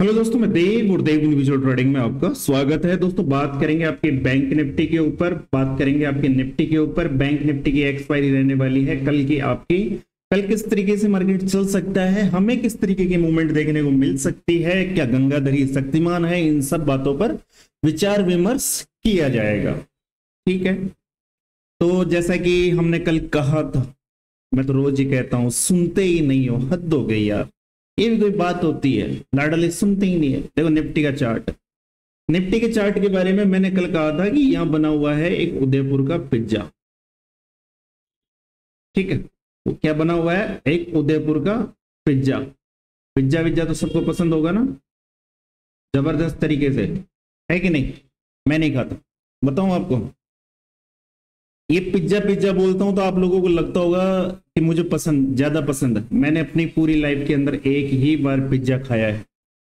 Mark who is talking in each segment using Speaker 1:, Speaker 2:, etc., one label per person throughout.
Speaker 1: Hello दोस्तों, मैं देव और देव इंडिविजुअल ट्रेडिंग में आपका स्वागत है। दोस्तों बात करेंगे आपके बैंक निफ्टी के ऊपर, बात करेंगे आपके निफ्टी के ऊपर। बैंक निफ्टी की एक्सपायरी रहने वाली है कल की आपकी। कल किस तरीके से मार्केट चल सकता है, हमें किस तरीके की मूवमेंट देखने को मिल सकती है, क्या गंगाधरी शक्तिमान है, इन सब बातों पर विचार विमर्श किया जाएगा। ठीक है, तो जैसा कि हमने कल कहा था, मैं तो रोज ही कहता हूं, सुनते ही नहीं हो, हद हो गई यार। ये भी कोई बात होती है? लाडले सुनते ही नहीं है। देखो निफ्टी का चार्ट, निफ्टी के चार्ट के बारे में मैंने कल कहा था कि यहां बना हुआ है एक उदयपुर का पिज्जा। ठीक है, वो क्या बना हुआ है? एक उदयपुर का पिज्जा। पिज्जा विज्जा तो सबको पसंद होगा ना, जबरदस्त तरीके से, है कि नहीं? मैं नहीं खाता, बताऊं आपको। ये पिज्जा पिज्जा बोलता हूं तो आप लोगों को लगता होगा कि मुझे पसंद, ज्यादा पसंद है। मैंने अपनी पूरी लाइफ के अंदर एक ही बार पिज्जा खाया है।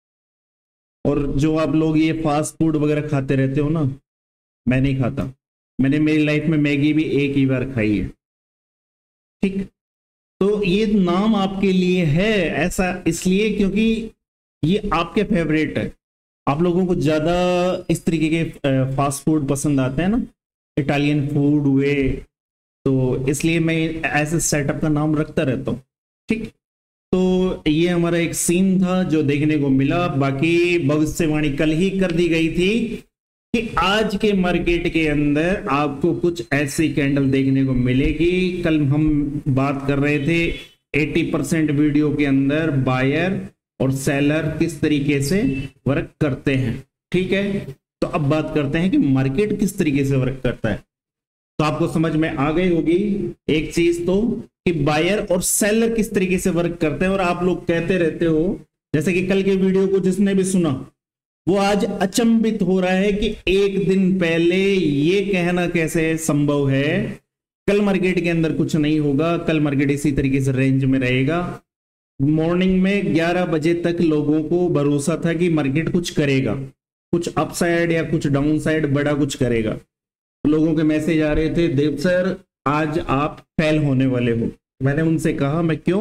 Speaker 1: और जो आप लोग ये फास्ट फूड वगैरह खाते रहते हो ना, मैं नहीं खाता। मैंने मेरी लाइफ में मैगी भी एक ही बार खाई है। ठीक, तो ये नाम आपके लिए है ऐसा इसलिए क्योंकि ये आपके फेवरेट है। आप लोगों को ज्यादा इस तरीके के फास्ट फूड पसंद आते हैं ना, इटालियन फूड हुए, तो इसलिए मैं ऐसे सेटअप का नाम रखता रहता हूँ। ठीक, तो ये हमारा एक सीन था जो देखने को मिला। बाकी भविष्यवाणी कल ही कर दी गई थी कि आज के मार्केट के अंदर आपको कुछ ऐसी कैंडल देखने को मिलेगी। कल हम बात कर रहे थे 80% वीडियो के अंदर बायर और सेलर किस तरीके से वर्क करते हैं। ठीक है, तो अब बात करते हैं कि मार्केट किस तरीके से वर्क करता है। तो आपको समझ में आ गई होगी एक चीज तो, कि बायर और सेलर किस तरीके से वर्क करते हैं। और आप लोग कहते रहते हो, जैसे कि कल के वीडियो को जिसने भी सुना वो आज अचंभित हो रहा है कि एक दिन पहले ये कहना कैसे संभव है। कल मार्केट के अंदर कुछ नहीं होगा, कल मार्केट इसी तरीके से रेंज में रहेगा। मॉर्निंग में 11 बजे तक लोगों को भरोसा था कि मार्केट कुछ करेगा, कुछ अपसाइड या कुछ डाउन साइड बड़ा कुछ करेगा। लोगों के मैसेज आ रहे थे, देव सर आज आप फेल होने वाले हो। मैंने उनसे कहा मैं क्यों?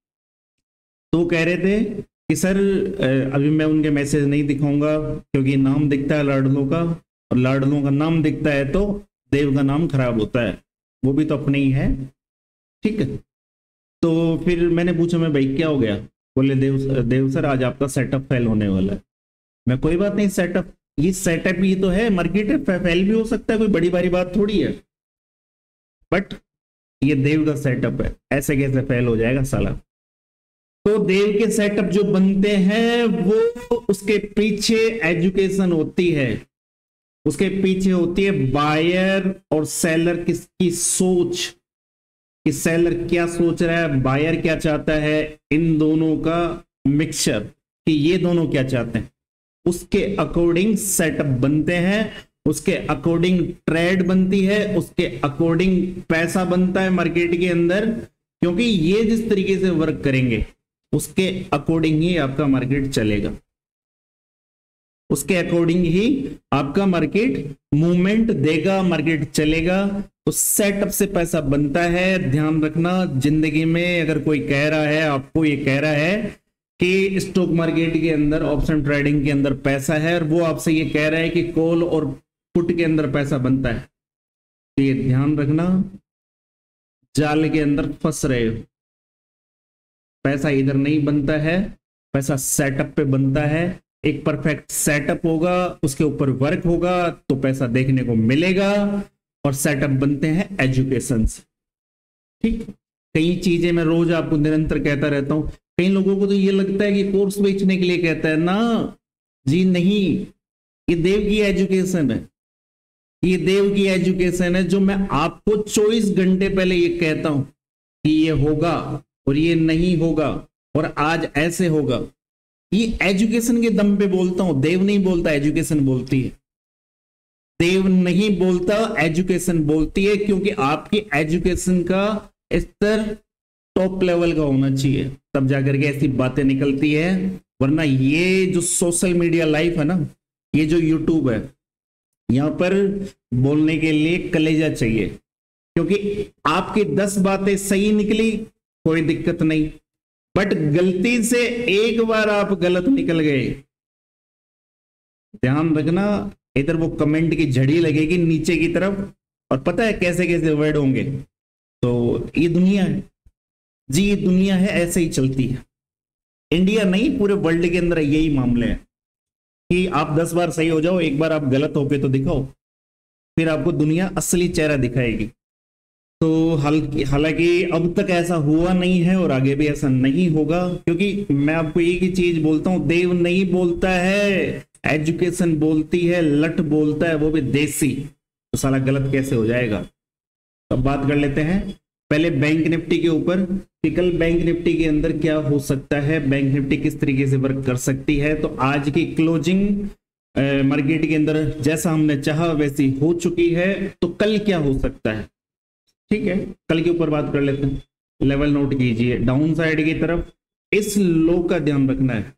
Speaker 1: तो कह रहे थे कि सर अभी मैं उनके मैसेज नहीं दिखाऊंगा क्योंकि नाम दिखता है लाडलों का, और लाडलों का नाम दिखता है तो देव का नाम खराब होता है, वो भी तो अपने ही है। ठीक है, तो फिर मैंने पूछा मैं भाई क्या हो गया? बोले देव सर आज आपका सेटअप फेल होने वाला है। मैं कोई बात नहीं, सेटअप ये सेटअप ही तो है, मार्केट फेल भी हो सकता है, कोई बड़ी भारी बात थोड़ी है। बट ये देव का सेटअप है, ऐसे कैसे फेल हो जाएगा साला? तो देव के सेटअप जो बनते हैं वो उसके पीछे एजुकेशन होती है, उसके पीछे होती है बायर और सेलर किसकी सोच, कि सेलर क्या सोच रहा है, बायर क्या चाहता है, इन दोनों का मिक्सचर, कि ये दोनों क्या चाहते हैं, उसके अकॉर्डिंग सेटअप बनते हैं, उसके अकॉर्डिंग ट्रेड बनती है, उसके अकॉर्डिंग पैसा बनता है मार्केट के अंदर। क्योंकि ये जिस तरीके से वर्क करेंगे उसके अकॉर्डिंग ही आपका मार्केट चलेगा, उसके अकॉर्डिंग ही आपका मार्केट मूवमेंट देगा, मार्केट चलेगा। तो सेटअप से पैसा बनता है। ध्यान रखना, जिंदगी में अगर कोई कह रहा है, आपको ये कह रहा है कि स्टॉक मार्केट के अंदर ऑप्शन ट्रेडिंग के अंदर पैसा है, और वो आपसे ये कह रहा है कि कॉल और पुट के अंदर पैसा बनता है, तो ये ध्यान रखना, जाल के अंदर फंस रहे हो। पैसा इधर नहीं बनता है, पैसा सेटअप पे बनता है। एक परफेक्ट सेटअप होगा, उसके ऊपर वर्क होगा तो पैसा देखने को मिलेगा। और सेटअप बनते हैं एजुकेशन से। ठीक, कई चीजें मैं रोज आपको निरंतर कहता रहता हूं। कई लोगों को तो ये लगता है कि कोर्स बेचने के लिए कहता है ना, जी नहीं, ये देव की एजुकेशन है, ये देव की एजुकेशन है, जो मैं आपको 24 घंटे पहले ये कहता हूं कि ये होगा और ये नहीं होगा और आज ऐसे होगा। ये एजुकेशन के दम पे बोलता हूं, देव नहीं बोलता, एजुकेशन बोलती है। देव नहीं बोलता, एजुकेशन बोलती है, क्योंकि आपकी एजुकेशन का स्तर टॉप लेवल का होना चाहिए, तब जाकर के ऐसी बातें निकलती है। वरना ये जो सोशल मीडिया लाइफ है ना, ये जो यूट्यूब है, यहां पर बोलने के लिए कलेजा चाहिए। क्योंकि आपकी 10 बातें सही निकली कोई दिक्कत नहीं, बट गलती से एक बार आप गलत निकल गए ध्यान रखना, इधर वो कमेंट की झड़ी लगेगी नीचे की तरफ, और पता है कैसे कैसे वर्ड होंगे। तो ये दुनिया है जी, ये दुनिया है, ऐसे ही चलती है। इंडिया नहीं, पूरे वर्ल्ड के अंदर यही मामले हैं कि आप 10 बार सही हो जाओ, एक बार आप गलत होके तो दिखाओ, फिर आपको दुनिया असली चेहरा दिखाएगी। तो हालांकि अब तक ऐसा हुआ नहीं है और आगे भी ऐसा नहीं होगा, क्योंकि मैं आपको एक ही चीज बोलता हूं, देव नहीं बोलता है, एजुकेशन बोलती है, लट बोलता है, वो भी देसी। तो साला गलत कैसे हो जाएगा। अब बात कर लेते हैं पहले बैंक निफ्टी के ऊपर कि कल बैंक निफ्टी के अंदर क्या हो सकता है, बैंक निफ्टी किस तरीके से वर्क कर सकती है। तो आज की क्लोजिंग मार्केट के अंदर जैसा हमने चाहा वैसी हो चुकी है, तो कल क्या हो सकता है, ठीक है, कल के ऊपर बात कर लेते हैं। लेवल नोट कीजिए, डाउन साइड की तरफ इस लो का ध्यान रखना है,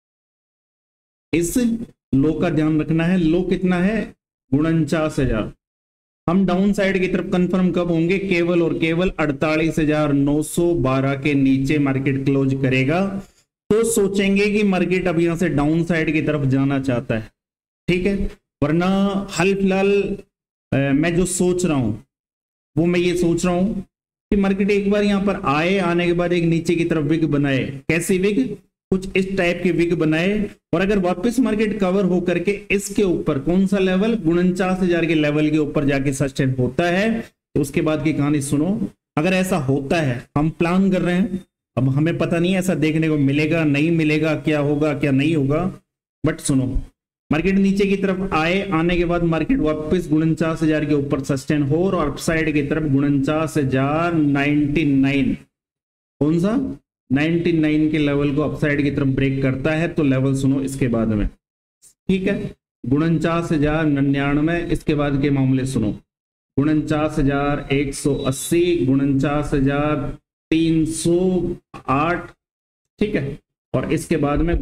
Speaker 1: इस लो का ध्यान रखना है। लो कितना है, 49,000। हम डाउन साइड की तरफ कंफर्म कब होंगे, केवल और केवल 48,912 के नीचे मार्केट क्लोज करेगा, तो सोचेंगे कि मार्केट अब यहां से डाउन साइड की तरफ जाना चाहता है, ठीक है। वरना हाल फिलहाल मैं जो सोच रहा हूं वो मैं ये सोच रहा हूं कि मार्केट एक बार यहां पर आए, आने के बाद एक नीचे की तरफ विग बनाए। कैसी विग, कुछ इस टाइप की विग बनाए, और अगर वापस मार्केट कवर हो करके इसके ऊपर कौन सा लेवल, 49,000 के लेवल के ऊपर जाके सस्टेन होता है, तो उसके बाद की कहानी सुनो। अगर ऐसा होता है, हम प्लान कर रहे हैं, अब हमें पता नहीं ऐसा देखने को मिलेगा नहीं मिलेगा, क्या होगा क्या नहीं होगा, बट सुनो, मार्केट नीचे की तरफ आए, आने के बाद मार्केट वापस 49,000 के ऊपर सस्टेन हो और अपसाइड की तरफ 49,099, कौन सा 99 के लेवल को अपसाइड की तरफ ब्रेक करता है, तो लेवल सुनो इसके बाद में, ठीक है। 49,099, इसके बाद के मामले सुनो, 49,180, 49,308, ठीक है, और इसके बाद में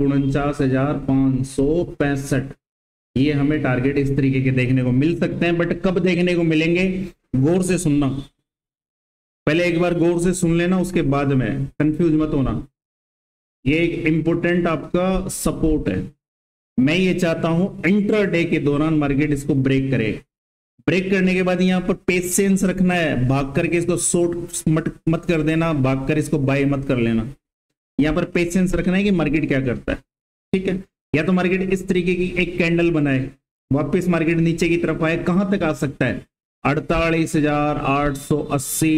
Speaker 1: 49,565। ये हमें टारगेट इस तरीके के देखने को मिल सकते हैं, बट कब देखने को मिलेंगे, गौर से सुनना, पहले एक बार गौर से सुन लेना, उसके बाद में कंफ्यूज मत होना। ये एक इंपॉर्टेंट आपका सपोर्ट है। मैं ये चाहता हूं इंट्राडे के दौरान मार्केट इसको ब्रेक करे, ब्रेक करने के बाद यहां पर पेशेंस रखना है, भाग करके इसको शॉर्ट मत कर देना, भाग कर इसको बाय मत कर लेना। यहां पर पेशेंस रखना है कि मार्केट क्या करता है, ठीक है। या तो मार्केट इस तरीके की एक कैंडल बनाए, वापस मार्केट नीचे की तरफ आए, कहां तक आ सकता है, 48,880,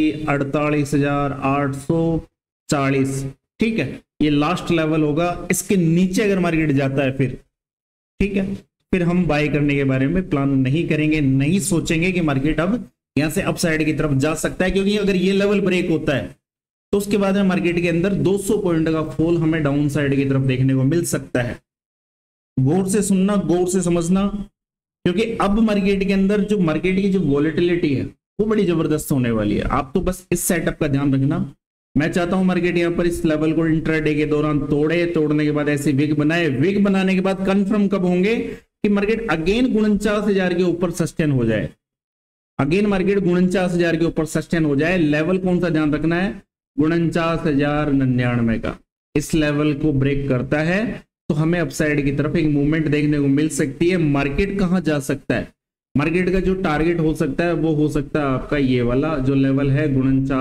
Speaker 1: 48,840, ठीक है, ये लास्ट लेवल होगा। इसके नीचे अगर मार्केट जाता है फिर, ठीक है, फिर हम बाय करने के बारे में प्लान नहीं करेंगे, नहीं सोचेंगे कि मार्केट अब यहां से अपसाइड की तरफ जा सकता है, क्योंकि अगर ये लेवल ब्रेक होता है तो उसके बाद में मार्केट के अंदर 200 पॉइंट का फॉल हमें डाउन साइड की तरफ देखने को मिल सकता है। गौर से सुनना, गौर से समझना, क्योंकि अब मार्केट के अंदर जो मार्केट की जो वॉलेटिलिटी है वो बड़ी जबरदस्त होने वाली है। आप तो बस इस सेटअप का ध्यान रखना। मैं चाहता हूं मार्केट यहां पर इस लेवल को इंट्राडे के दौरान तोड़े, तोड़ने के बाद ऐसे विग बनाए, विग बनाने के बाद कंफर्म कब होंगे कि मार्केट अगेन 49,000 के ऊपर सस्टेन हो जाए, अगेन मार्केट 49,000 के ऊपर सस्टेन हो जाए। लेवल कौन सा ध्यान रखना है, 49,099 का। इस लेवल को ब्रेक करता है तो हमें अपसाइड की तरफ एक मूवमेंट देखने को मिल सकती है। मार्केट कहां जा सकता है, मार्केट का जो टारगेट हो सकता है वो हो सकता है आपका ये वाला जो लेवल है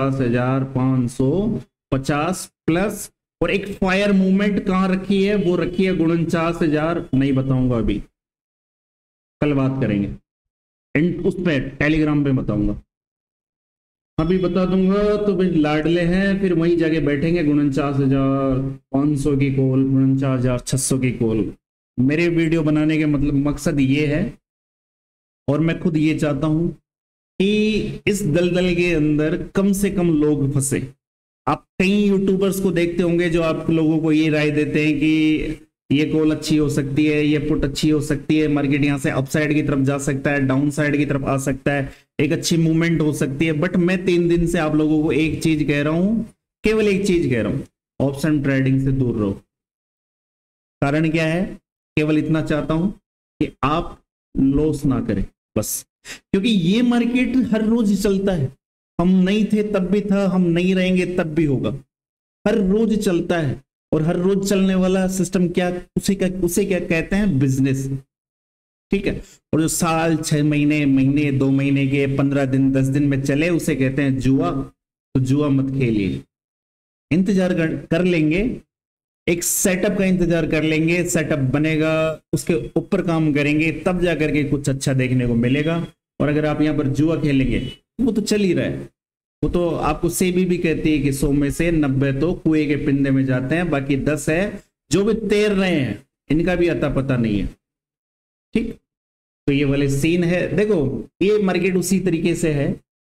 Speaker 1: 49,550 प्लस, और एक फायर मूवमेंट कहां रखी है, वो रखी है 49,000, नहीं बताऊंगा अभी, कल बात करेंगे, उस पर टेलीग्राम पे बताऊंगा, अभी बता दूंगा तो भाई लाडले हैं, फिर वहीं जाके बैठेंगे 49,500 की कॉल, 49,600 की कॉल। मेरे वीडियो बनाने के मतलब मकसद ये है, और मैं खुद ये चाहता हूं कि इस दलदल के अंदर कम से कम लोग फंसे। आप कई यूट्यूबर्स को देखते होंगे जो आप लोगों को ये राय देते हैं कि ये कॉल अच्छी हो सकती है, ये पुट अच्छी हो सकती है, मार्केट यहां से अपसाइड की तरफ जा सकता है, डाउन साइड की तरफ आ सकता है, एक अच्छी मूवमेंट हो सकती है। बट मैं 3 दिन से आप लोगों को एक चीज कह रहा हूं, केवल एक चीज कह रहा हूं, ऑप्शन ट्रेडिंग से दूर रहो। कारण क्या है, केवल इतना चाहता हूं कि आप लॉस ना करें बस, क्योंकि ये मार्केट हर रोज चलता है। हम नहीं थे तब भी था, हम नहीं रहेंगे तब भी होगा, हर रोज चलता है। और हर रोज चलने वाला सिस्टम क्या, उसे क्या कहते हैं, बिजनेस। ठीक है। और जो साल 6 महीने, महीने 2 महीने के, 15 दिन 10 दिन में चले, उसे कहते हैं जुआ। तो जुआ मत खेलिए, इंतजार कर लेंगे, एक सेटअप का इंतजार कर लेंगे, सेटअप बनेगा, उसके ऊपर काम करेंगे, तब जाकर के कुछ अच्छा देखने को मिलेगा। और अगर आप यहाँ पर जुआ खेलेंगे, वो तो चल ही रहा है, वो तो आपको सेबी भी कहती है कि 100 में से 90 तो कुएं के पिंडे में जाते हैं, बाकी 10 है जो भी तैर रहे हैं, इनका भी अता पता नहीं है। ठीक, तो ये वाले सीन है। देखो ये मार्केट उसी तरीके से है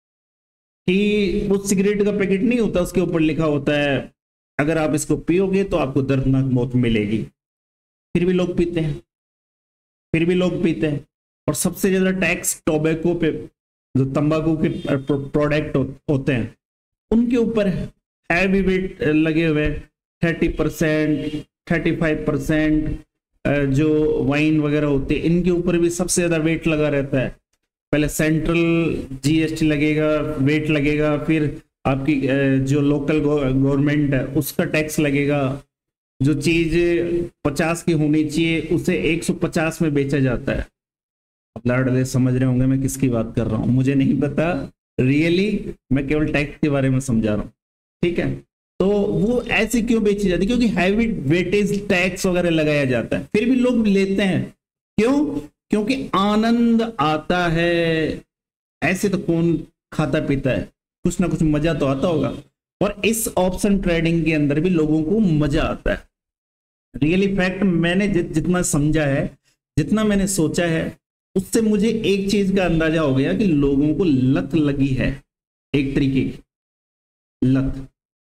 Speaker 1: कि वो सिगरेट का पैकेट नहीं होता, उसके ऊपर लिखा होता है अगर आप इसको पियोगे तो आपको दर्दनाक मौत मिलेगी, फिर भी लोग पीते हैं, फिर भी लोग पीते हैं। और सबसे ज्यादा टैक्स टोबैको पे, जो तंबाकू के प्रोडक्ट होते हैं उनके ऊपर हैवी वेट लगे हुए, 30%, 35%। जो वाइन वगैरह होते हैं इनके ऊपर भी सबसे ज्यादा वेट लगा रहता है। पहले सेंट्रल जीएसटी लगेगा, वेट लगेगा, फिर आपकी जो लोकल गवर्नमेंट है उसका टैक्स लगेगा। जो चीज 50 की होनी चाहिए उसे 150 में बेचा जाता है। अब लाडले समझ रहे होंगे मैं किसकी बात कर रहा हूं, मुझे नहीं पता रियली, मैं केवल टैक्स के बारे में समझा रहा हूं। ठीक है, तो वो ऐसे क्यों बेची जाती है? क्योंकि हैवी वेटेज टैक्स वगैरह लगाया जाता है, फिर भी लोग लेते हैं। क्यों? क्योंकि आनंद आता है। ऐसे तो कौन खाता पीता है, कुछ ना कुछ मजा तो आता होगा। और इस ऑप्शन ट्रेडिंग के अंदर भी लोगों को मजा आता है। रियली फैक्ट मैंने जितना समझा है, जितना मैंने सोचा है, उससे मुझे एक चीज का अंदाजा हो गया कि लोगों को लत लगी है, एक तरीके की लत।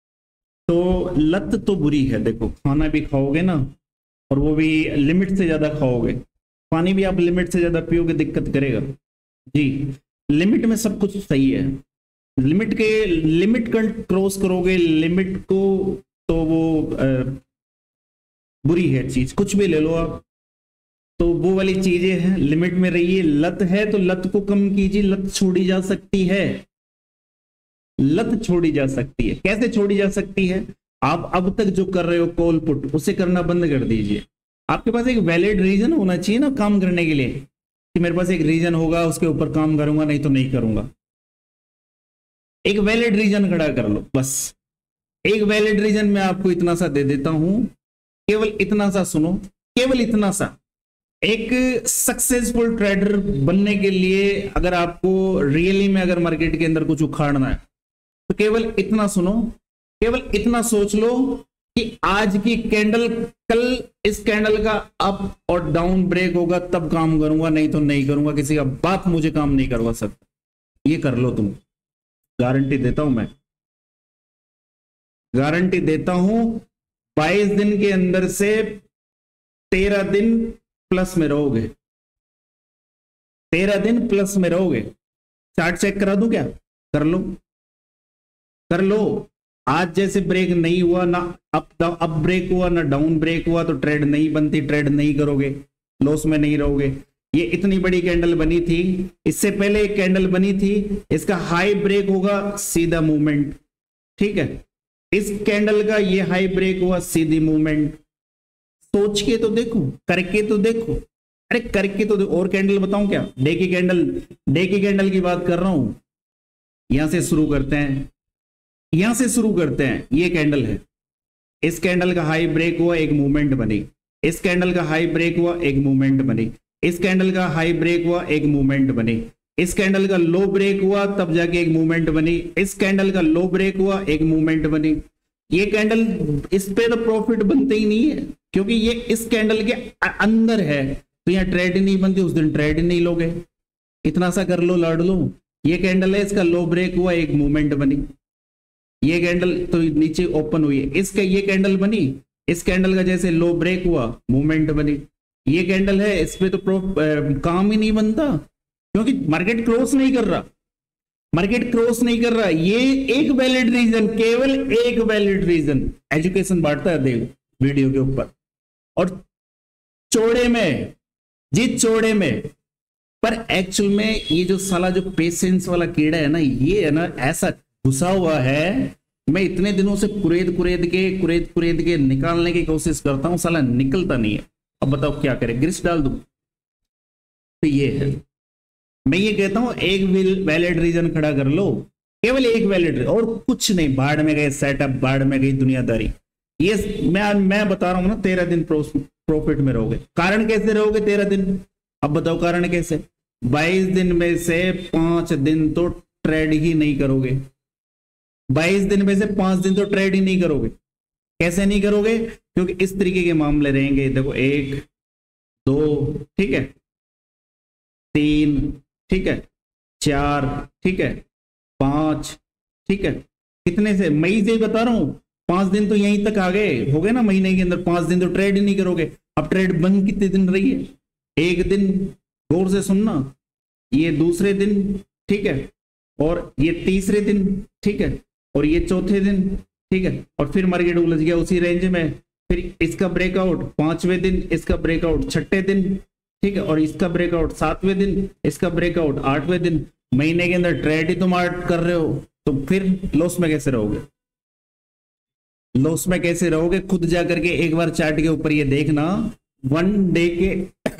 Speaker 1: तो लत तो बुरी है। देखो खाना भी खाओगे ना, और वो भी लिमिट से ज्यादा खाओगे, पानी भी आप लिमिट से ज्यादा पियोगे दिक्कत करेगा जी। लिमिट में सब कुछ सही है, लिमिट क्रॉस करोगे लिमिट को तो वो बुरी है चीज। कुछ भी ले लो आप, तो वो वाली चीजें हैं, लिमिट में रहिए। लत है तो लत को कम कीजिए, लत छोड़ी जा सकती है, लत छोड़ी जा सकती है। कैसे छोड़ी जा सकती है? आप अब तक जो कर रहे हो कॉल पुट, उसे करना बंद कर दीजिए। आपके पास एक वैलिड रीजन होना चाहिए ना काम करने के लिए, कि मेरे पास एक रीजन होगा उसके ऊपर काम करूंगा, नहीं तो नहीं करूंगा। एक वैलिड रीजन खड़ा कर लो बस। एक वैलिड रीजन मैं आपको इतना सा दे देता हूं, केवल इतना सा सुनो, केवल इतना सा। एक सक्सेसफुल ट्रेडर बनने के लिए अगर आपको रियली में अगर मार्केट के अंदर कुछ उखाड़ना है, तो केवल इतना सुनो, केवल इतना सोच लो कि आज की कैंडल, कल इस कैंडल का अप और डाउन ब्रेक होगा तब काम करूंगा, नहीं तो नहीं करूंगा। किसी का बाप मुझे काम नहीं करवा सकता। ये कर लो तुम, गारंटी देता हूं मैं, गारंटी देता हूं। 22 दिन के अंदर से 13 दिन प्लस में रहोगे, 13 दिन प्लस में रहोगे। चार्ट चेक करा दूं क्या? कर लो, कर लो। आज जैसे ब्रेक नहीं हुआ ना, अप ब्रेक हुआ ना डाउन ब्रेक हुआ, तो ट्रेड नहीं बनती, ट्रेड नहीं करोगे, लॉस में नहीं रहोगे। ये इतनी बड़ी कैंडल बनी थी, इससे पहले एक कैंडल बनी थी, इसका हाई ब्रेक होगा, सीधा मूवमेंट। ठीक है, इस कैंडल का ये हाई ब्रेक हुआ, सीधी मूवमेंट। सोच के तो देखो, करके तो देखो, अरे करके तो देखो। और कैंडल बताऊं क्या? डे की कैंडल, डे की कैंडल की बात कर रहा हूं। यहां से शुरू करते हैं, यहां से शुरू करते हैं। ये कैंडल है, इस कैंडल का हाई ब्रेक हुआ, एक मूवमेंट बनी। इस कैंडल का हाई ब्रेक हुआ, एक मूवमेंट बनी। इस कैंडल का हाई ब्रेक हुआ, एक मूवमेंट बनी। इस कैंडल का लो ब्रेक हुआ, तब जाके एक मूवमेंट बनी। इस कैंडल का लो ब्रेक हुआ, एक मूवमेंट बनी। ये कैंडल, इस पे तो प्रॉफिट बनते ही नहीं है, क्योंकि ये इस कैंडल के अंदर है, तो यहाँ ट्रेड ही नहीं बनती, उस दिन ट्रेड ही नहीं लोगे। इतना सा कर लो, लड़ लो। ये कैंडल है, इसका लो ब्रेक हुआ, एक मूवमेंट बनी। ये कैंडल तो नीचे ओपन हुई है, इसका ये कैंडल बनी, इस कैंडल का जैसे लो ब्रेक हुआ, मूवमेंट बनी। ये कैंडल है, इस पे तो काम ही नहीं बनता, क्योंकि मार्केट क्रॉस नहीं कर रहा, मार्केट क्रॉस नहीं कर रहा। ये एक वैलिड रीजन, केवल एक वैलिड रीजन। एजुकेशन बांटता है देख वीडियो के ऊपर, और चौड़े में जी, चौड़े में। पर एक्चुअल में ये जो साला जो पेशेंस वाला कीड़ा है ना, ये है ना ऐसा घुसा हुआ है। मैं इतने दिनों से कुरेद के निकालने की कोशिश करता हूं, साला निकलता नहीं है। अब बताओ क्या करें? ग्रीस डाल दूं? तो ये है, मैं ये कहता हूं एक वैलिड रीजन खड़ा कर लो, केवल एक वैलिड और कुछ नहीं। भाड़ में गए सेटअप, भाड़ में गई दुनियादारी। ये मैं बता रहा हूं ना, 13 दिन प्रॉफिट में रहोगे। कारण कैसे रहोगे 13 दिन? अब बताओ कारण कैसे? 22 दिन में से 5 दिन तो ट्रेड ही नहीं करोगे। 22 दिन में से 5 दिन तो ट्रेड ही नहीं करोगे। कैसे नहीं करोगे? क्योंकि इस तरीके के मामले रहेंगे। देखो 1 2 ठीक है, 3 ठीक है, 4 ठीक है, 5 ठीक है। कितने से? मई से ही बता रहा हूं, 5 दिन तो यहीं तक आ गए, हो गए ना महीने के अंदर। 5 दिन तो ट्रेड ही नहीं करोगे। अब ट्रेड बंद कितने दिन रही है? 1 दिन, गौर से सुनना, ये दूसरे दिन ठीक है, और ये तीसरे दिन ठीक है, और ये चौथे दिन ठीक है, और फिर मार्केट उलझ गया उसी रेंज में। फिर इसका ब्रेकआउट 5वें दिन, इसका ब्रेकआउट 6ठे दिन ठीक है, और इसका ब्रेकआउट 7वें दिन, इसका ब्रेकआउट 8वें दिन। महीने के अंदर ट्रेड ही तुम आर्ट कर रहे हो, तो फिर लॉस में कैसे रहोगे? लॉस में कैसे रहोगे? खुद जाकर के एक बार चार्ट के ऊपर ये देखना, 1 डे के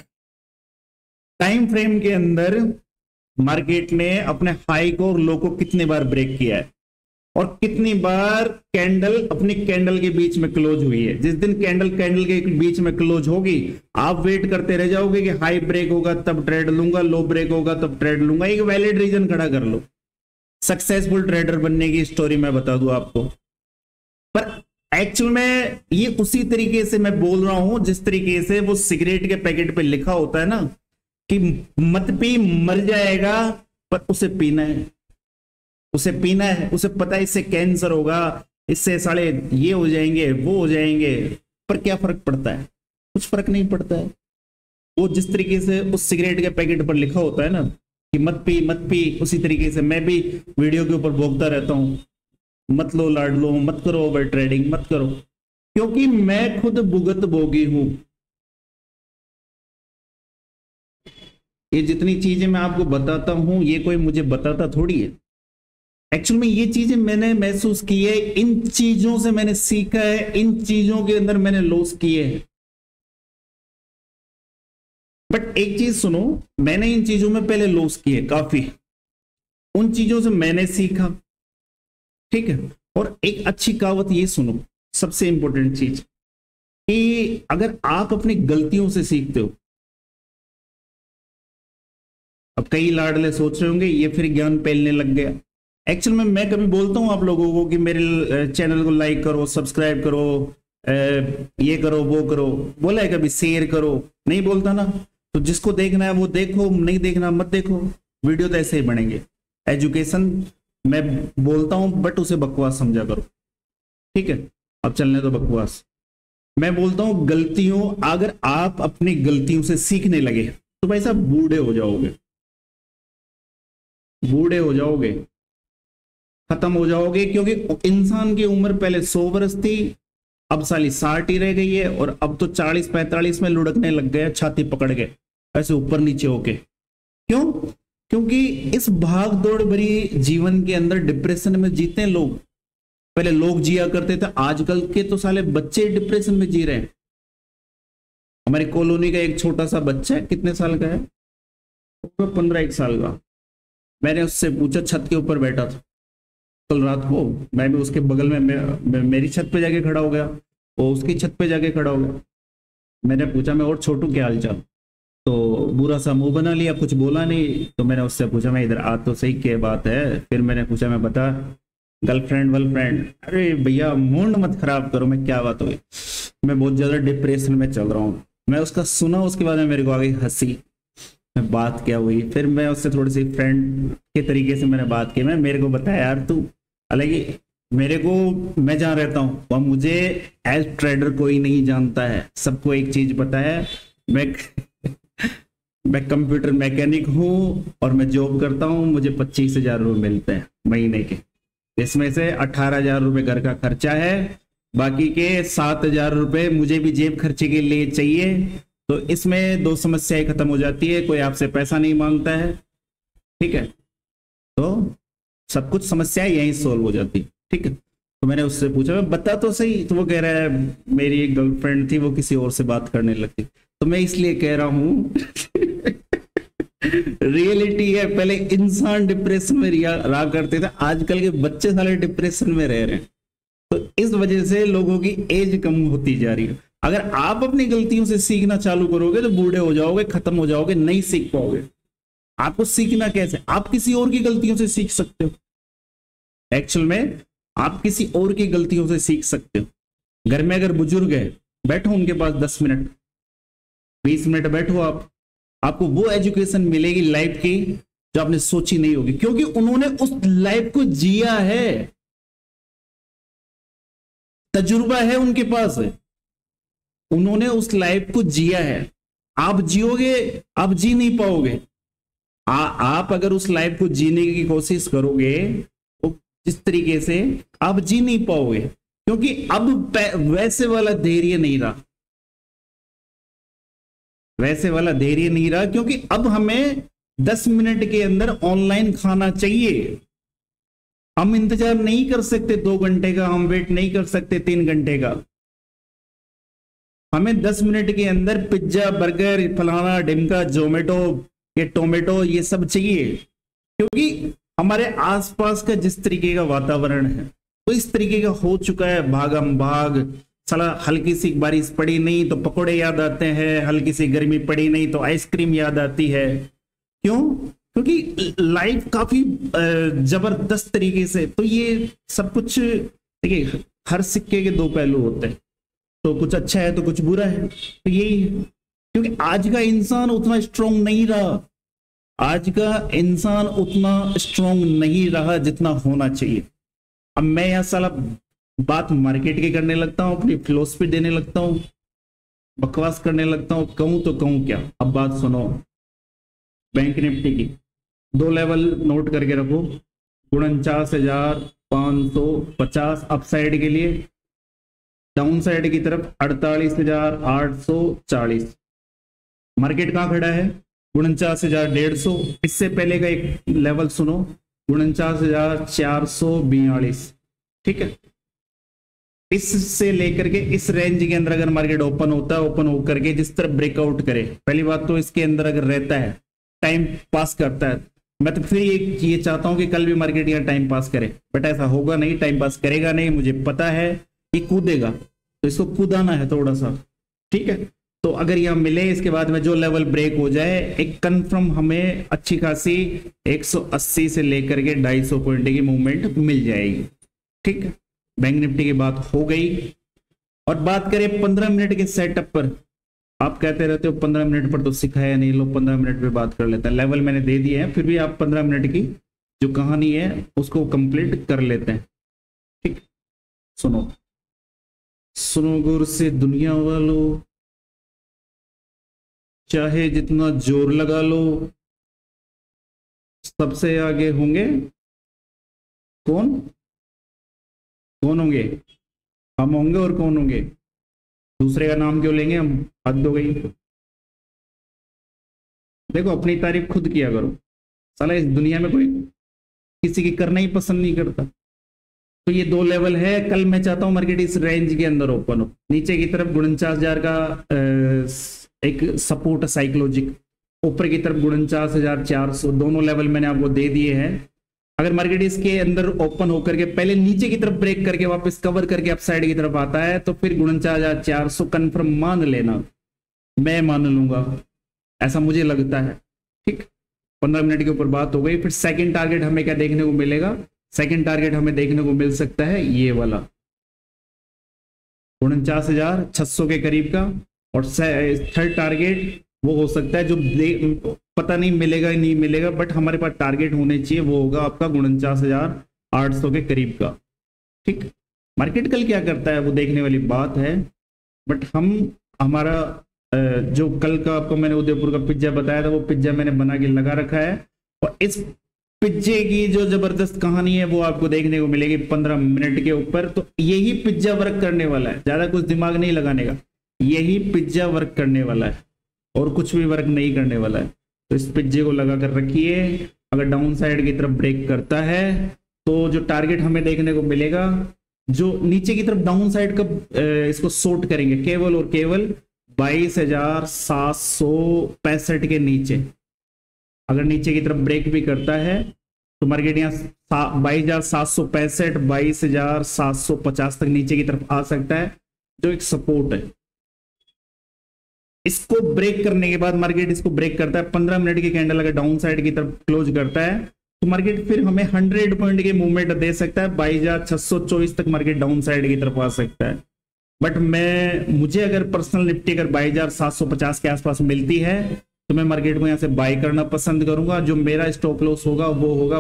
Speaker 1: टाइम फ्रेम के अंदर मार्केट ने अपने हाई को और लो को कितने बार ब्रेक किया है, और कितनी बार कैंडल अपनी कैंडल के बीच में क्लोज हुई है। जिस दिन कैंडल के बीच में क्लोज होगी, आप वेट करते रह जाओगे कि हाई ब्रेक होगा तब ट्रेड लूंगा, लो ब्रेक होगा तब ट्रेड लूंगा। एक वैलिड रीजन खड़ा कर लो। सक्सेसफुल ट्रेडर बनने की स्टोरी मैं बता दूं आपको, पर एक्चुअल में ये उसी तरीके से मैं बोल रहा हूं जिस तरीके से वो सिगरेट के पैकेट पे लिखा होता है ना कि मत पी मर जाएगा, पर उसे पीना है, उसे पीना है। उसे पता है इससे कैंसर होगा, इससे साले ये हो जाएंगे, वो हो जाएंगे, पर क्या फर्क पड़ता है? कुछ फर्क नहीं पड़ता है। वो जिस तरीके से उस सिगरेट के पैकेट पर लिखा होता है ना कि मत पी मत पी, उसी तरीके से मैं भी वीडियो के ऊपर भोगता रहता हूं, मत लो लाड लो, मत करो ओवर ट्रेडिंग, मत करो, क्योंकि मैं खुद भुगत भोगी हूं। ये जितनी चीजें मैं आपको बताता हूं, ये कोई मुझे बताता थोड़ी है। एक्चुअल में ये चीजें मैंने महसूस की है, इन चीजों से मैंने सीखा है, इन चीजों के अंदर मैंने लॉस किए हैं। बट एक चीज सुनो, मैंने इन चीजों में पहले लॉस किए काफी, उन चीजों से मैंने सीखा ठीक है। और एक अच्छी कहावत ये सुनो, सबसे इंपॉर्टेंट चीज, कि अगर आप अपनी गलतियों से सीखते हो। अब कई लाडले सोच रहे होंगे ये फिर ज्ञान फैलने लग गया। एक्चुअल में मैं कभी बोलता हूं आप लोगों को कि मेरे चैनल को लाइक करो, सब्सक्राइब करो, ये करो वो करो, बोला है कभी शेयर करो? नहीं बोलता ना। तो जिसको देखना है वो देखो, नहीं देखना मत देखो। वीडियो तो ऐसे ही बनेंगे। एजुकेशन मैं बोलता हूं बट उसे बकवास समझा करो ठीक है। अब चलने दो बकवास। मैं बोलता हूं गलतियों, अगर आप अपनी गलतियों से सीखने लगे तो भाई साहब बूढ़े हो जाओगे, बूढ़े हो जाओगे, खत्म हो जाओगे। क्योंकि इंसान की उम्र पहले 100 वर्ष थी, अब साली 60 ही रह गई है, और अब तो 40-45 में लुढ़कने लग गए छाती पकड़ के ऐसे ऊपर नीचे होके। क्यों? क्योंकि इस भाग दौड़ भरी जीवन के अंदर डिप्रेशन में जीते हैं लोग। पहले लोग जिया करते थे, आजकल के तो साले बच्चे डिप्रेशन में जी रहे हैं। हमारी कॉलोनी का एक छोटा सा बच्चा है, कितने साल का है? 15-1 साल का। मैंने उससे पूछा, छत के ऊपर बैठा था कल रात को, मैं भी उसके बगल में मेरी छत पे जाके खड़ा हो गया, वो उसकी छत पे जाके खड़ा हो गया। मैंने पूछा, मैं और छोटू क्या हाल चाल? तो बुरा सा मुंह बना लिया, कुछ बोला नहीं। तो मैंने उससे पूछा, मैं इधर आ तो सही, क्या बात है? फिर मैंने पूछा, मैं बता गर्लफ्रेंड वर्लफ्रेंड? अरे भैया मूड मत खराब करो, मैं क्या बात हुई? मैं बहुत ज्यादा डिप्रेशन में चल रहा हूँ। मैं उसका सुना, उसके बाद में मेरे को आ गई हंसी। मैं बात क्या हुई? फिर मैं उससे थोड़ी सी फ्रेंड के तरीके से मैंने बात की। मैं मेरे को बताया यार तू, हालांकि मेरे को, मैं जहाँ रहता हूँ वहाँ मुझे एज ट्रेडर कोई नहीं जानता है। सबको एक चीज पता है, मैं कंप्यूटर मैकेनिक हूँ और मैं जॉब करता हूँ। मुझे 25,000 रुपये मिलते हैं महीने के, इसमें से 18,000 रुपये घर का खर्चा है, बाकी के 7,000 रुपये मुझे भी जेब खर्चे के लिए चाहिए। तो इसमें 2 समस्याएं खत्म हो जाती है, कोई आपसे पैसा नहीं मांगता है ठीक है, तो सब कुछ समस्याएं यहीं सोल्व हो जाती ठीक है। तो मैंने उससे पूछा, मैं बता तो सही। तो वो कह रहा है मेरी एक गर्लफ्रेंड थी, वो किसी और से बात करने लगती। तो मैं इसलिए कह रहा हूं रियलिटी है, पहले इंसान डिप्रेशन में रहा करते थे, आजकल के बच्चे साले डिप्रेशन में रह रहे हैं। तो इस वजह से लोगों की एज कम होती जा रही है। अगर आप अपनी गलतियों से सीखना चालू करोगे तो बूढ़े हो जाओगे, खत्म हो जाओगे, नहीं सीख पाओगे। आपको सीखना कैसे? आप किसी और की गलतियों से सीख सकते हो। एक्चुअल में आप किसी और की गलतियों से सीख सकते हो। घर में अगर बुजुर्ग है, बैठो उनके पास 10 मिनट 20 मिनट बैठो आप, आपको वो एजुकेशन मिलेगी लाइफ की जो आपने सोची नहीं होगी, क्योंकि उन्होंने उस लाइफ को जिया है, तजुर्बा है उनके पास है, उन्होंने उस लाइफ को जिया है। आप जियोगे, आप जी नहीं पाओगे। आप अगर उस लाइफ को जीने की कोशिश करोगे तो जिस तरीके से आप जी नहीं पाओगे, क्योंकि अब वैसे वाला धैर्य नहीं रहा, वैसे वाला धैर्य नहीं रहा, क्योंकि अब हमें 10 मिनट के अंदर ऑनलाइन खाना चाहिए। हम इंतजार नहीं कर सकते 2 घंटे का, हम वेट नहीं कर सकते 3 घंटे का। हमें 10 मिनट के अंदर पिज्जा, बर्गर, फलाना ढिमका, जोमेटो, ये टोमेटो, ये सब चाहिए, क्योंकि हमारे आसपास का जिस तरीके का वातावरण है तो इस तरीके का हो चुका है, भागम भाग। साला हल्की सी बारिश पड़ी नहीं तो पकोड़े याद आते हैं, हल्की सी गर्मी पड़ी नहीं तो आइसक्रीम याद आती है। क्यों? क्योंकि लाइफ काफी जबरदस्त तरीके से, तो ये सब कुछ देखिए, हर सिक्के के 2 पहलू होते हैं, तो कुछ अच्छा है तो कुछ बुरा है, तो यही है। क्योंकि आज का इंसान उतना स्ट्रांग नहीं रहा, आज का इंसान उतना स्ट्रांग नहीं रहा जितना होना चाहिए। अब मैं यहां साला बात मार्केट की करने लगता हूं, अपनी फिलोसफी देने लगता हूं, बकवास करने लगता हूं, कहूं तो कहूं क्या। अब बात सुनो, बैंक निफ्टी की 2 लेवल नोट करके रखो, 49,550 अपसाइड के लिए, डाउन साइड की तरफ 48,840। मार्केट कहां खड़ा है? 49,150। इससे पहले का एक लेवल सुनो, 49,442। ठीक है, इससे लेकर के इस रेंज के अंदर अगर मार्केट ओपन होता है, ओपन होकर के जिस तरह ब्रेकआउट करे, पहली बात तो इसके अंदर अगर रहता है, टाइम पास करता है, मैं तो फिर ये चाहता हूं कि कल भी मार्केट यहाँ टाइम पास करे, बट ऐसा होगा नहीं, टाइम पास करेगा नहीं, मुझे पता है कि कूदेगा, तो इसको कूदाना है थोड़ा सा। ठीक है, तो अगर यह मिले, इसके बाद में जो लेवल ब्रेक हो जाए, एक कंफर्म हमें अच्छी खासी 180 से लेकर के 250 पॉइंट की मूवमेंट मिल जाएगी। ठीक है, बैंक निफ्टी की बात हो गई। और बात करें 15 मिनट के सेटअप पर, आप कहते रहते हो 15 मिनट पर तो सिखाया नहीं, लो 15 मिनट पे बात कर लेते हैं। लेवल मैंने दे दिए हैं, फिर भी आप 15 मिनट की जो कहानी है उसको कंप्लीट कर लेते हैं। ठीक, सुनो सुनो गौर से दुनिया वालों, चाहे जितना जोर लगा लो, सबसे आगे होंगे कौन? कौन होंगे? हम होंगे। और कौन होंगे? दूसरे का नाम क्यों लेंगे हम? हद हो गई। देखो, अपनी तारीफ खुद किया करो, साला इस दुनिया में कोई किसी की करना ही पसंद नहीं करता। तो ये 2 लेवल है, कल मैं चाहता हूं मार्केट इस रेंज के अंदर ओपन हो, नीचे की तरफ 49,000 का एक सपोर्ट साइकोलॉजिक, ऊपर की तरफ 49,400, दोनों लेवल मैंने आपको दे दिए हैं। अगर मार्केट इसके अंदर ओपन होकर के पहले नीचे की तरफ ब्रेक करके वापस कवर करके अपसाइड की तरफ आता है, तो फिर 49,400 कन्फर्म मान लेना, मैं मान लूंगा, ऐसा मुझे लगता है। ठीक, 15 मिनट के ऊपर बात हो गई। फिर सेकंड टारगेट हमें क्या देखने को मिलेगा? सेकंड टारगेट हमें देखने को मिल सकता है ये वाला 49,600 के करीब का, और थर्ड टारगेट वो हो सकता है जो पता नहीं मिलेगा नहीं मिलेगा, बट हमारे पास टारगेट होने चाहिए, वो होगा आपका 49,800 के करीब का। ठीक, मार्केट कल क्या करता है वो देखने वाली बात है, बट हमारा जो कल का आपको मैंने उदयपुर का पिज्जा बताया था, वो पिज्जा मैंने बना के लगा रखा है, और इस पिज्जे की जो जबरदस्त कहानी है वो आपको देखने को मिलेगी 15 मिनट के ऊपर। तो यही पिज्जा वर्क करने वाला है, ज्यादा कुछ दिमाग नहीं लगाने का, यही पिज्जा वर्क करने वाला है और कुछ भी वर्क नहीं करने वाला है। तो इस पिज्जे को लगा कर रखिए, अगर डाउन साइड की तरफ ब्रेक करता है तो जो टारगेट हमें देखने को मिलेगा, जो नीचे की तरफ डाउन साइड का इसको शॉर्ट करेंगे केवल और केवल 22,765 के नीचे, अगर नीचे की तरफ ब्रेक भी करता है तो मार्केट यहाँ 22,765 22,750 तक नीचे की तरफ आ सकता है, जो एक सपोर्ट है। इसको ब्रेक करने के बाद मार्केट इसको ब्रेक करता है, 15 मिनट की कैंडल अगर डाउन साइड की तरफ क्लोज करता है तो मार्केट फिर हमें 100 पॉइंट की मूवमेंट दे सकता है, 22,624 तक मार्केट डाउन साइड की तरफ आ सकता है। बट मुझे अगर पर्सनल निफ्टी अगर 22,750 के आसपास मिलती है तो मैं मार्केट को यहाँ से बाय करना पसंद करूंगा। जो मेरा स्टॉप लॉस होगा वो होगा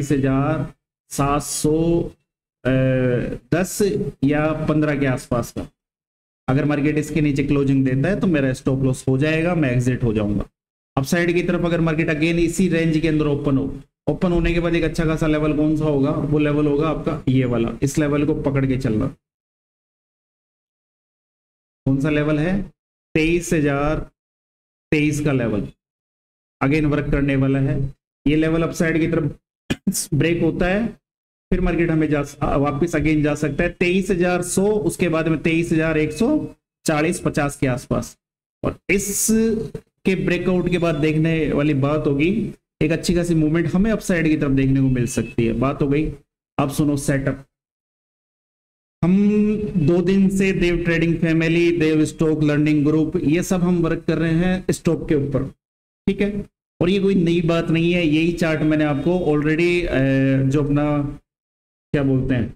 Speaker 1: 22,710 या 15 के आसपास का। अगर मार्केट इसके नीचे क्लोजिंग देता है तो मेरा स्टॉप लॉस हो जाएगा, मैं एग्जिट हो जाऊंगा। अप साइड की तरफ अगर मार्केट अगेन इसी रेंज के अंदर ओपन होने के बाद एक अच्छा खासा लेवल कौन सा होगा, वो लेवल होगा आपका ये वाला। इस लेवल को पकड़ के चलना। कौन सा लेवल है? 23,023 का लेवल अगेन वर्क करने वाला है। ये लेवल अप साइड की तरफ ब्रेक होता है, फिर मार्केट हमें वापस अगेन जा सकता है 23,100, उसके बाद में 23,140-50 के आसपास। और इस के ब्रेकआउट के बाद देखने वाली बात होगी, एक अच्छी खासी मूवमेंट हमें अपसाइड की तरफ देखने को मिल सकती है। बात हो गई। अब सुनो सेटअप। हम 2 दिन से Dev trading family, Dev stock learning group, ये सब हम वर्क कर रहे हैं स्टॉक के ऊपर, ठीक है। और ये कोई नई बात नहीं है, यही चार्ट मैंने आपको ऑलरेडी जो अपना क्या बोलते हैं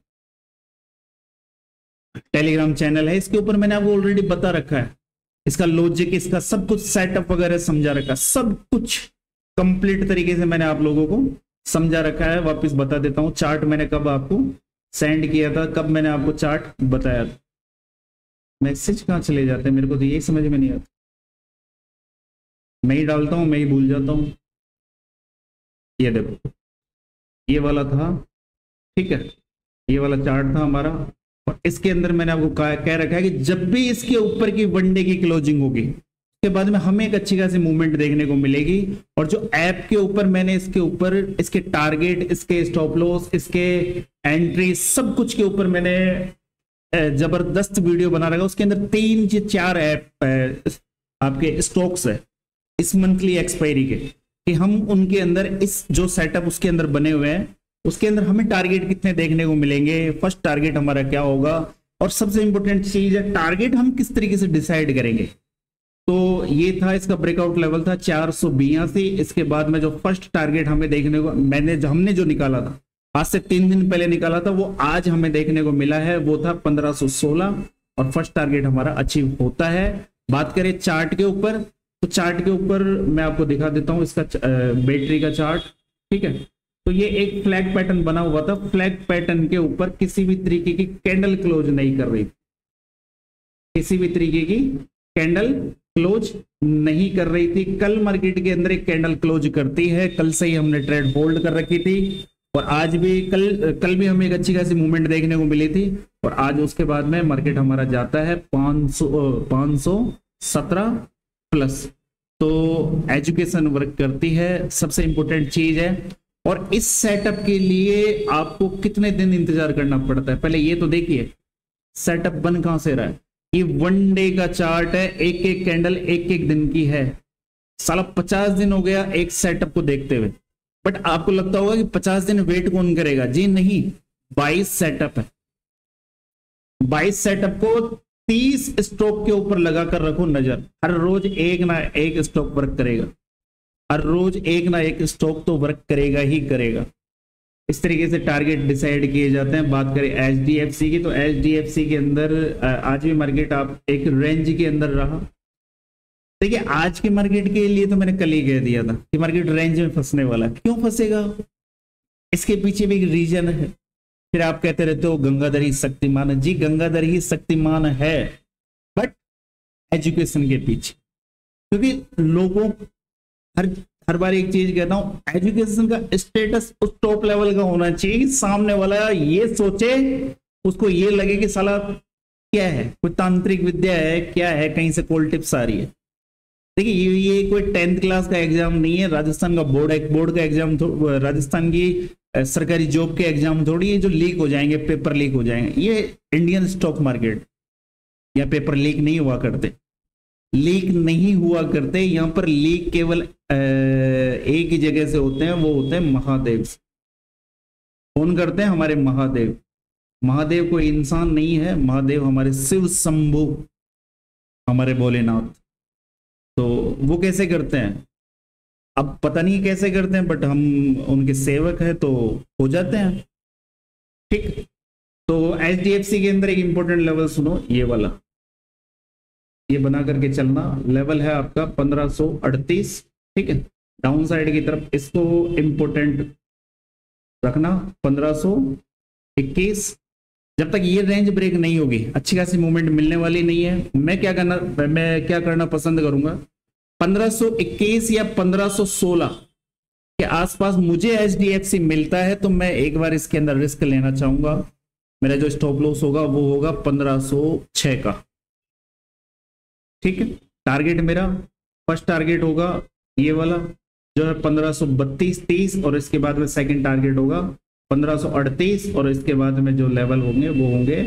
Speaker 1: टेलीग्राम चैनल है, इसके ऊपर मैंने आपको ऑलरेडी बता रखा है। इसका लॉजिक, इसका सब कुछ सेटअप वगैरह समझा रखा है, सब कुछ कंप्लीट तरीके से मैंने आप लोगों को समझा रखा है। वापस बता देता हूं चार्ट मैंने कब आपको सेंड किया था, कब मैंने आपको चार्ट बताया था। मैसेज कहां चले जाते हैं, मेरे को तो यही समझ में नहीं आता। मैं ही डालता हूं, मैं ही भूल जाता हूं। ये देखो, ये वाला था, ठीक है, ये वाला चार्ट था हमारा। और इसके अंदर मैंने आपको कह रखा है कि जब भी इसके ऊपर की वनडे की क्लोजिंग होगी उसके बाद में हमें एक अच्छी खासी मूवमेंट देखने को मिलेगी। और जो ऐप के ऊपर मैंने इसके ऊपर इसके टारगेट, इसके स्टॉप लॉस, इसके एंट्री, सब कुछ के ऊपर मैंने जबरदस्त वीडियो बना रखा। उसके अंदर 3 से 4 ऐप आपके स्टॉक्स है इस मंथली एक्सपायरी के, कि हम उनके अंदर इस जो सेटअप उसके अंदर बने हुए हैं उसके अंदर हमें टारगेट कितने देखने को मिलेंगे, फर्स्ट टारगेट हमारा क्या होगा, और सबसे इंपॉर्टेंट चीज है टारगेट हम किस तरीके से डिसाइड करेंगे। तो ये था, इसका ब्रेकआउट लेवल था 482। इसके बाद में जो फर्स्ट टारगेट हमें देखने को हमने जो निकाला था आज से 3 दिन पहले निकाला था, वो आज हमें देखने को मिला है, वो था 1516 और फर्स्ट टारगेट हमारा अचीव होता है। बात करें चार्ट के ऊपर, तो चार्ट के ऊपर मैं आपको दिखा देता हूं इसका बैटरी का चार्ट, ठीक है। तो ये एक फ्लैग पैटर्न बना हुआ था, फ्लैग पैटर्न के ऊपर किसी भी तरीके की कैंडल क्लोज नहीं कर रही, किसी भी तरीके की कैंडल क्लोज नहीं कर रही थी। कल मार्केट के अंदर एक कैंडल क्लोज करती है, कल से ही हमने ट्रेड होल्ड कर रखी थी, और आज भी कल भी हमें एक अच्छी खासी मूवमेंट देखने को मिली थी। और आज उसके बाद में मार्केट हमारा जाता है 517 प्लस। तो एजुकेशन वर्क करती है, सबसे इंपॉर्टेंट चीज है। और इस सेटअप के लिए आपको कितने दिन इंतजार करना पड़ता है, पहले ये तो देखिए सेटअप बन कहां से रहा है। ये 1 डे का चार्ट है, एक एक कैंडल एक एक दिन की है। साला 50 दिन हो गया एक सेटअप को देखते हुए। बट आपको लगता होगा कि 50 दिन वेट कौन करेगा, जी नहीं, 22 सेटअप है। 22 सेटअप को 30 स्टॉक के ऊपर लगाकर रखो नजर, हर रोज एक ना एक स्टॉक वर्क करेगा, हर रोज एक ना एक स्टॉक तो वर्क करेगा ही करेगा। इस तरीके से टारगेट डिसाइड किए जाते हैं। बात करें एचडीएफसी की, तो एचडीएफसी के अंदर आज भी मार्केट आप एक रेंज के अंदर रहा। देखिए आज के मार्केट के लिए तो मैंने कल ही कह दिया था कि मार्केट रेंज में फंसने वाला। क्यों फंसेगा, इसके पीछे भी एक रीजन है। फिर आप कहते रहते हो गंगाधर ही शक्तिमान है, जी गंगाधर ही शक्तिमान है, बट एजुकेशन के पीछे। क्योंकि लोगों हर बार एक चीज कहता हूं, एजुकेशन का स्टेटस उस टॉप लेवल का होना चाहिए कि सामने वाला ये सोचे, उसको ये लगे कि साला क्या है, कोई तांत्रिक विद्या है, क्या है, कहीं से कॉल टिप्स आ रही है। देखिए ये कोई 10th क्लास का एग्जाम नहीं है, राजस्थान का बोर्ड का एग्जाम, राजस्थान की सरकारी जॉब के एग्जाम थोड़ी है जो लीक हो जाएंगे, पेपर लीक हो जाएंगे। ये इंडियन स्टॉक मार्केट, या पेपर लीक नहीं हुआ करते, लीक नहीं हुआ करते। यहाँ पर लीक केवल एक ही जगह से होते हैं, वो होते हैं महादेव। फोन करते हैं हमारे महादेव। महादेव कोई इंसान नहीं है, महादेव हमारे शिव शंभु, हमारे भोलेनाथ। तो वो कैसे करते हैं, अब पता नहीं कैसे करते हैं, बट हम उनके सेवक हैं तो हो जाते हैं। ठीक, तो HDFC के अंदर एक इंपॉर्टेंट लेवल सुनो, ये वाला, ये बना करके चलना। लेवल है आपका 1538, ठीक है, डाउन साइड की तरफ इसको इंपॉर्टेंट रखना 1521। जब तक ये रेंज ब्रेक नहीं होगी अच्छी खासी मूवमेंट मिलने वाली नहीं है। मैं क्या करना पसंद करूंगा, 1521 या 1516 के आसपास मुझे HDFC मिलता है तो मैं एक बार इसके अंदर रिस्क लेना चाहूंगा। मेरा जो स्टॉप लॉस होगा वो होगा 1506 का। ठीक है, टारगेट मेरा फर्स्ट टारगेट होगा ये वाला जो है 1532-30, और इसके बाद में सेकंड टारगेट होगा 1538, और इसके बाद में जो लेवल होंगे वो होंगे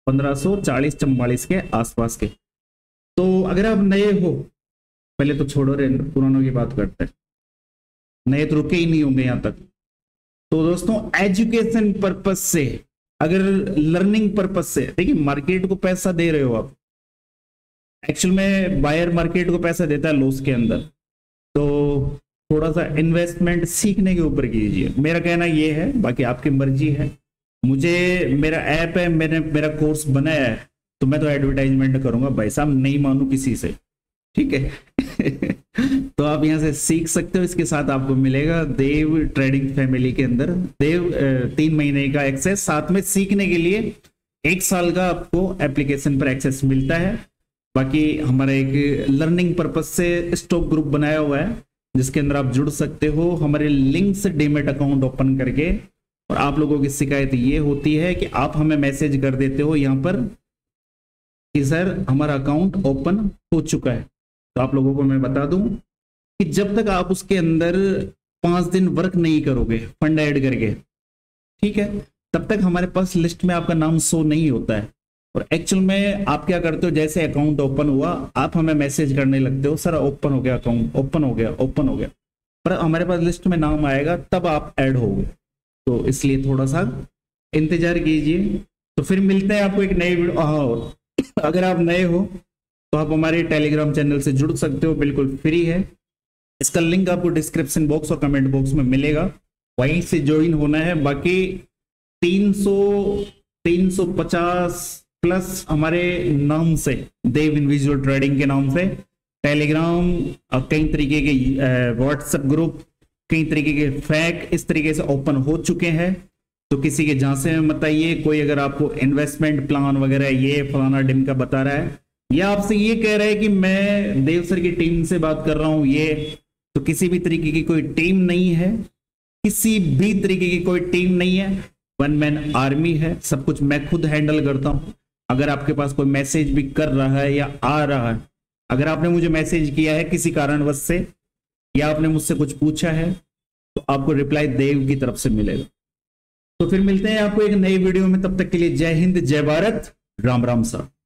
Speaker 1: 1540-44 के आसपास के। तो अगर आप नए हो, पहले तो छोड़ो रे, पुरानों की बात करते हैं, नए तो रुके ही नहीं होंगे यहां तक। तो दोस्तों एजुकेशन पर्पस से, अगर लर्निंग पर्पस से, देखिए मार्केट को पैसा दे रहे हो आप, एक्चुअल में बायर मार्केट को पैसा देता है लॉस के अंदर, तो थोड़ा सा इन्वेस्टमेंट सीखने के ऊपर कीजिए, मेरा कहना ये है, बाकी आपकी मर्जी है। मुझे मेरा ऐप है, मेरा कोर्स बनाया है, तो मैं तो एडवर्टाइजमेंट करूंगा भाई साहब, नहीं मानू किसी से, ठीक है। तो आप यहाँ से सीख सकते हो। इसके साथ आपको मिलेगा देव ट्रेडिंग फैमिली के अंदर देव 3 महीने का एक्सेस, साथ में सीखने के लिए 1 साल का आपको एप्लीकेशन पर एक्सेस मिलता है। बाकी हमारा एक लर्निंग पर्पज से स्टॉक ग्रुप बनाया हुआ है जिसके अंदर आप जुड़ सकते हो हमारे लिंक से डीमैट अकाउंट ओपन करके। और आप लोगों की शिकायत ये होती है कि आप हमें मैसेज कर देते हो यहाँ पर कि सर हमारा अकाउंट ओपन हो चुका है। तो आप लोगों को मैं बता दूं कि जब तक आप उसके अंदर 5 दिन वर्क नहीं करोगे फंड ऐड करके, ठीक है, तब तक हमारे पास लिस्ट में आपका नाम शो नहीं होता है। और एक्चुअल में आप क्या करते हो, जैसे अकाउंट ओपन हुआ आप हमें मैसेज करने लगते हो सर ओपन हो गया अकाउंट, ओपन हो गया, ओपन हो गया, पर हमारे पास लिस्ट में नाम आएगा तब आप ऐड होगे। तो इसलिए थोड़ा सा इंतजार कीजिए। तो फिर मिलते हैं आपको एक नई वीडियो। अगर आप नए हो तो आप हमारे टेलीग्राम चैनल से जुड़ सकते हो, बिल्कुल फ्री है। इसका लिंक आपको डिस्क्रिप्शन बॉक्स और कमेंट बॉक्स में मिलेगा, वहीं से ज्वाइन होना है। बाकी 350 प्लस हमारे नाम से, देव इंडिविजुअल ट्रेडिंग के नाम से टेलीग्राम और कई तरीके के व्हाट्सएप ग्रुप, कई तरीके के फैक इस तरीके से ओपन हो चुके हैं। तो किसी के झांसे में मत आइए। कोई अगर आपको इन्वेस्टमेंट प्लान वगैरह ये फलाना डिम का बता रहा है या आपसे ये कह रहा है कि मैं देव सर की टीम से बात कर रहा हूं, ये तो किसी भी तरीके की कोई टीम नहीं है, किसी भी तरीके की कोई टीम नहीं है, 1 मैन आर्मी है। सब कुछ मैं खुद हैंडल करता हूं। अगर आपके पास कोई मैसेज भी कर रहा है या आ रहा है, अगर आपने मुझे मैसेज किया है किसी कारणवश से या आपने मुझसे कुछ पूछा है, तो आपको रिप्लाई देव की तरफ से मिलेगा। तो फिर मिलते हैं आपको एक नई वीडियो में, तब तक के लिए जय हिंद, जय भारत, राम राम साहब।